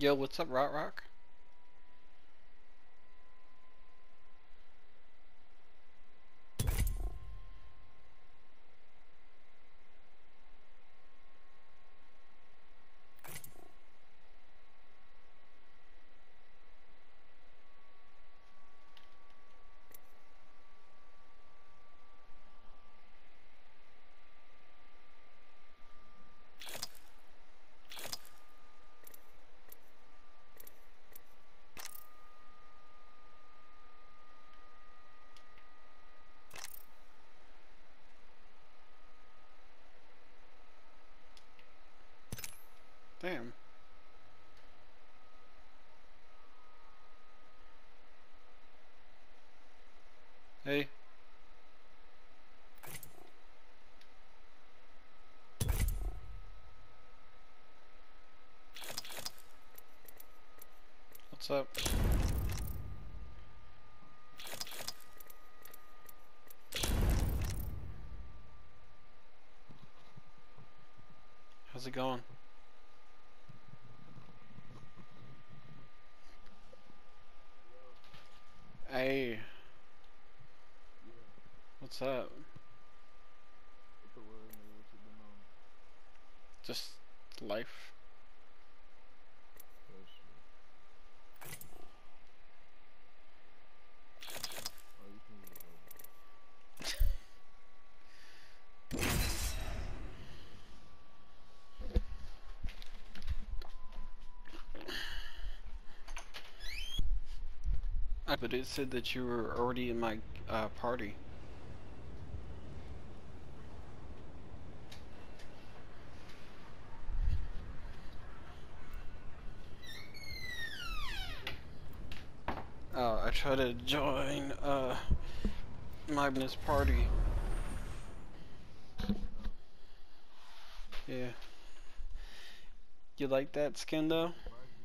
Yo, what's up, Rot Rock? Damn. Hey. What's up? How's it going? Hey. What's up? Just life. But it said that you were already in my party. I tried to join Magnus' party. Yeah. You like that skin though?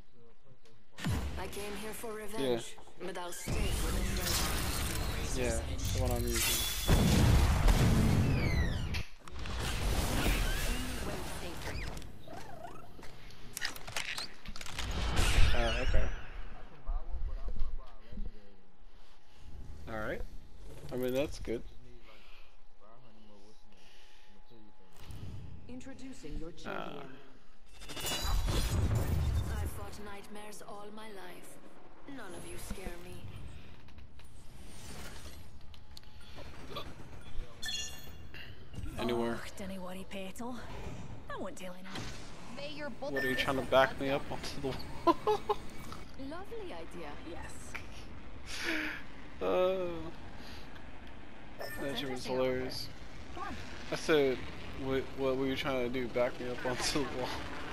I came here for revenge, but I'll stay for the treasure. Yeah, the one I'm using. Okay. Alright. I mean, that's good. Introducing your champion. I've fought nightmares all my life. None of you scare me. Anywhere. Oh, don't worry, Petal. I won't tell anyone. What are you trying to back me up onto the wall? Lovely idea. Yes. That shit was hilarious. I said, what were you trying to do? Back me up onto the wall?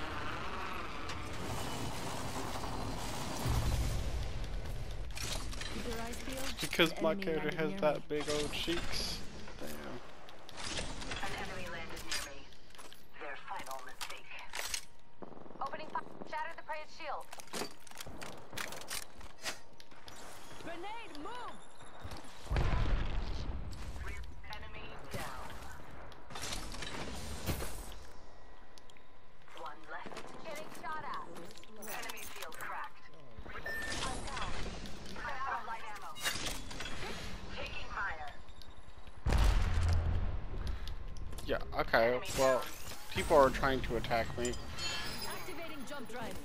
Because my character has that big old cheeks. Damn. An enemy landed near me. Their final mistake. Opening fire. Shatter the prey's shield. Grenade, move! Enemy down. One left. Getting shot at. Enemy shield cracked. I'm down. I'm out of light ammo. Taking fire. Yeah, okay, well, people are trying to attack me. Activating jump drive.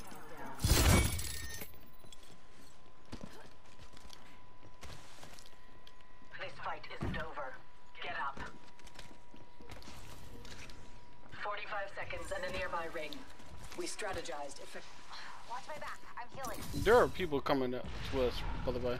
This fight isn't over. Get up. 45 seconds and a nearby ring. We strategized. Watch my back. I'm healing. There are people coming up to us, by the way.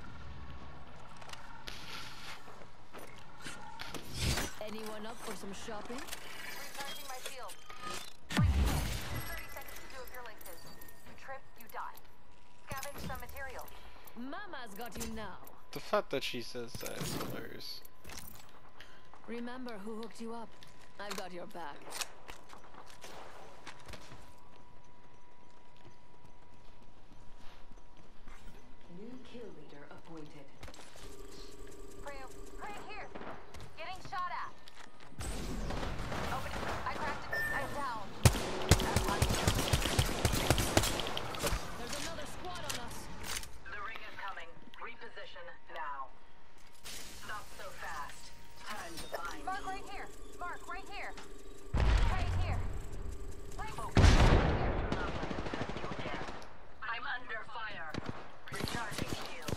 Anyone up for some shopping? Recharging my shield. 30 seconds to do up your lenses. You trip, you die. Scavenge some material. Mama's got you now. The fact that she says that is hilarious. Remember who hooked you up. I've got your back. New kill leader appointed. Right here. Getting shot at. Open it. I cracked it. I'm down. Mark right here. Mark right here. Right here. Right here. I'm under fire. Recharging shield.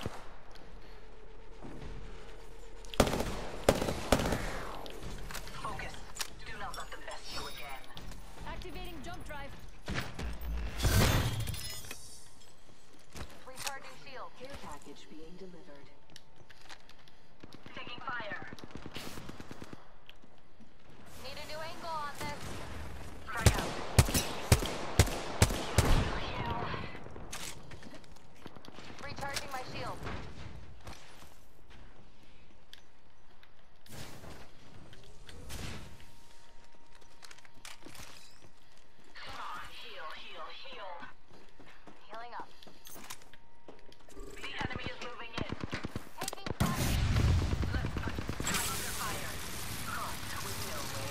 Focus. Do not let them best you again. Activating jump drive. Recharging shield. Care package being delivered. Taking fire. Need a new angle on this. Frag out. Recharging my shield. Come on, heal, heal, heal. Healing up. The enemy is moving in. Taking fire. I'm under fire. Caught with no way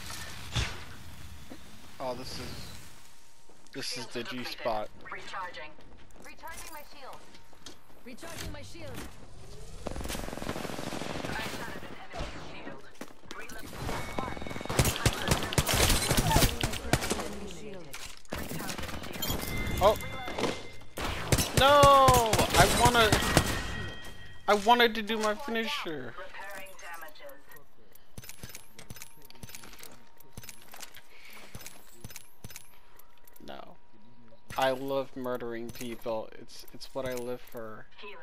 out. Oh, this is the G spot. Recharging. Recharging my shield. Recharging my shield. I shattered an enemy's shield. Reload. Mark. Enemy shield. Recharging shield. Oh no! I wanted to do my finisher. Repairing damages. No. I love murdering people. It's what I live for. Healing.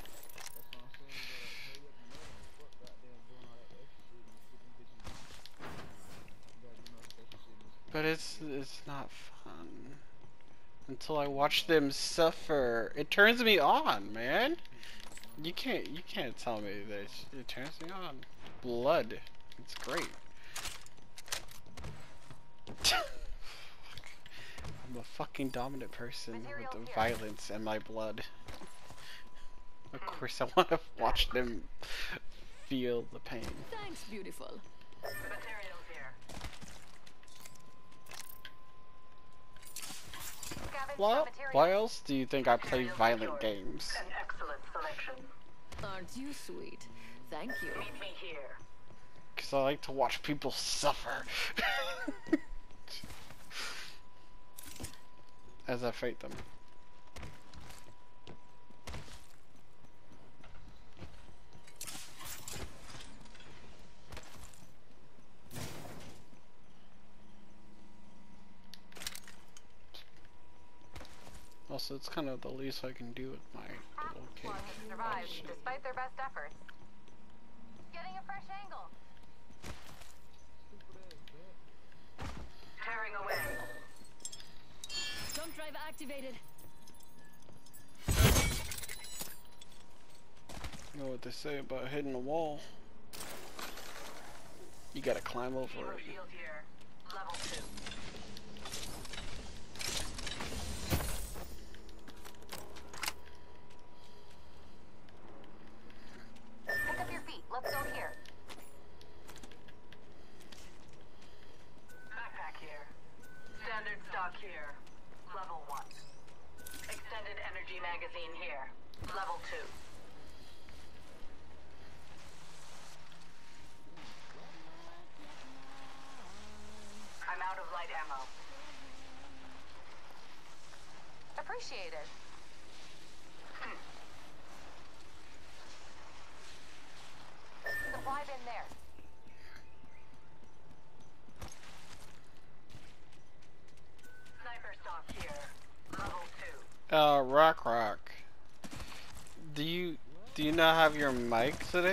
But it's not fun until I watch them suffer. It turns me on, man. You can't tell me this. It turns me on. Blood. It's great. I'm a fucking dominant person with the violence in my blood. Of course I want to watch them feel the pain. Thanks, beautiful. Materials here. Scavenge for Well, materials. why else do you think I play violent games? An excellent selection. Aren't you sweet? Thank you. Meet me here. Because I like to watch people suffer. As I fight them. Also, it's kind of the least I can do with my little cage. One has Oh, survived shit. despite their best efforts. Getting a fresh angle. Tearing away. Jump drive activated. You know what they say about hitting a wall? You gotta climb over Hero it. shield here. Level 2. Pick up your feet. Let's go here. Backpack here. Standard stock here. Level 1. Extended energy magazine here. Level 2. I'm out of light ammo. Appreciated. Supply bin there. Sniper stock here. Level 2. Rock. Do you not have your mic today?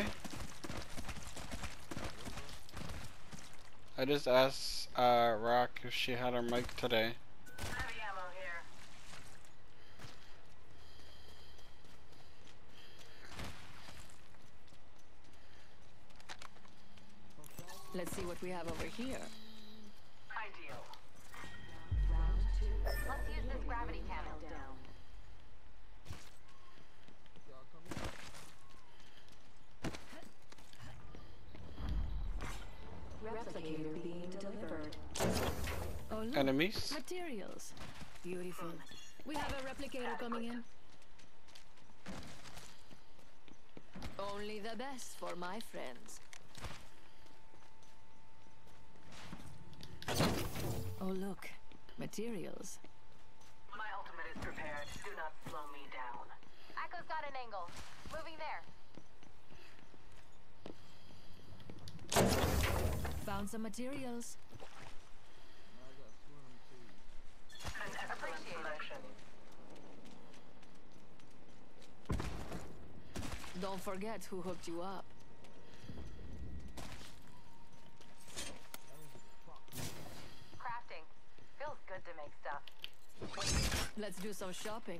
I just asked Rock if she had her mic today. Heavy ammo here. Let's see what we have over here. Ideal. Round 2. Let's use this gravity cannon. Down. Replicator being delivered. Oh, look. Enemies? Materials. Beautiful. We have a replicator coming in. Only the best for my friends. materials. My ultimate is prepared. Do not slow me down. Echo's got an angle. Moving there. Found some materials. An excellent selection. Don't forget who hooked you up. Crafting. Feels good to make stuff. Let's do some shopping.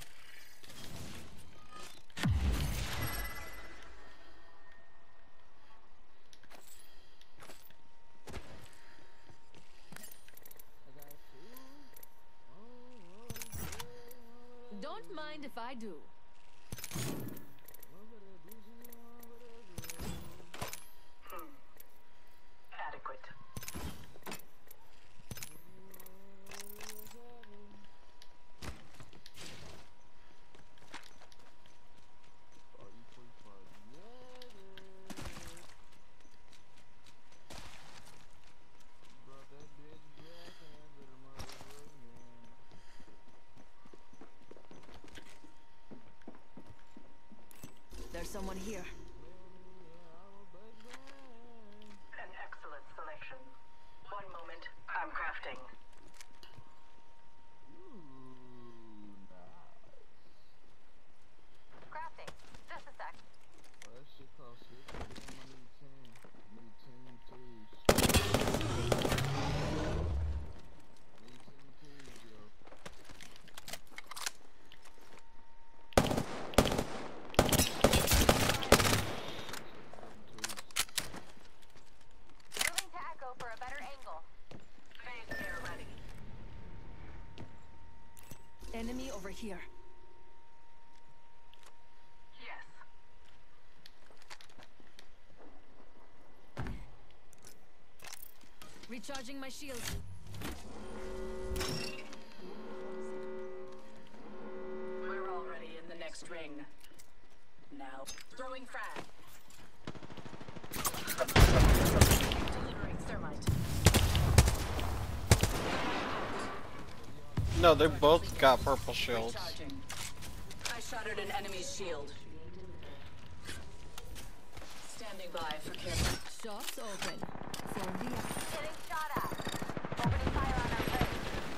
Don't mind if I do. Adequate. There's someone here. An excellent selection. One moment. I'm crafting. Crafting. Just a sec. That shit costs 50. I need 10. Need 10 tools. Need 10 tools, yo. Moving to Echo for a better angle. Phase air ready. Enemy over here. Yes. Recharging my shields. We're already in the next ring. Now, throwing frag. Delivering thermite. No, they both got purple shields. Recharging. I shattered an enemy's shield. Standing by for care. Shops open. For the Getting shot at. Opening fire on our base.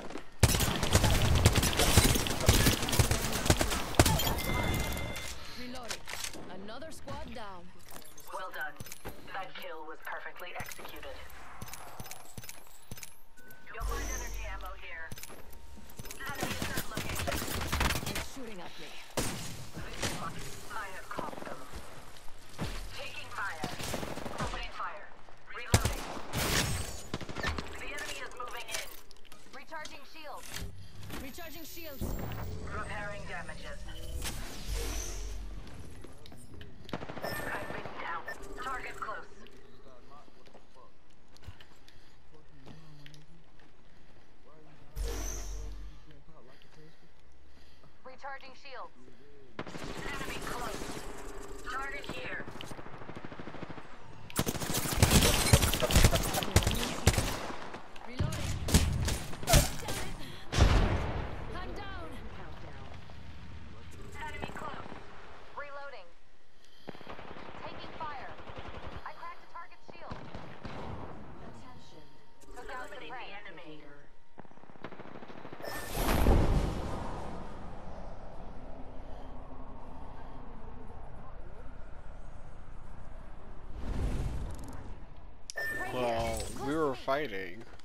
reloading. Another squad down. Well done. That kill was perfectly executed. You'll find energy ammo here. Enemy third location. They're shooting at me. I have caught them. Taking fire. Opening fire. Reloading. The enemy is moving in. Recharging shields. Recharging shields. Repairing damages. I've been down. Target close. Recharging shields. Enemy close. Target here. Reloading. I'm down. Enemy close. Reloading. Taking fire. I cracked the target's shield. Took out the enemy. Well, we were fighting.